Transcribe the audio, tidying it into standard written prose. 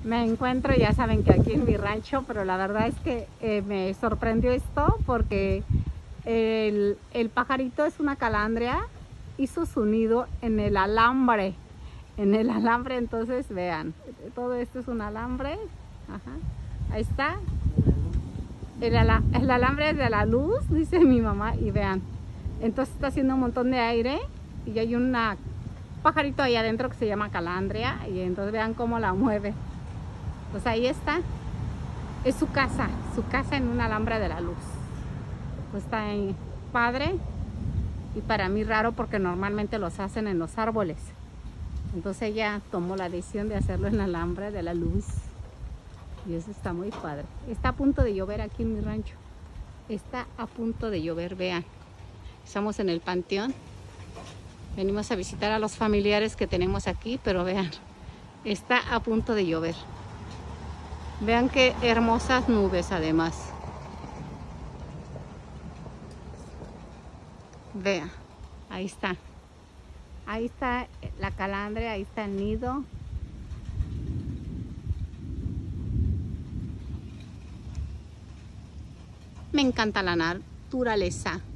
Me encuentro, ya saben que aquí en mi rancho, pero la verdad es que me sorprendió esto porque el pajarito es una calandria, hizo su nido en el alambre. Entonces vean, todo esto es un alambre. Ajá. Ahí está. El alambre de la luz, dice mi mamá, y vean. Entonces está haciendo un montón de aire y hay un pajarito ahí adentro que se llama calandria y entonces vean cómo la mueve. Pues ahí está. Es su casa en un alambre de la luz. Pues está ahí padre y para mí raro porque normalmente los hacen en los árboles. Entonces ella tomó la decisión de hacerlo en el alambre de la luz. Y eso está muy padre. Está a punto de llover aquí en mi rancho. Está a punto de llover, vean. Estamos en el panteón. Venimos a visitar a los familiares que tenemos aquí, pero vean, está a punto de llover. Vean qué hermosas nubes además. Vean, ahí está. Ahí está la calandria, ahí está el nido. Me encanta la naturaleza.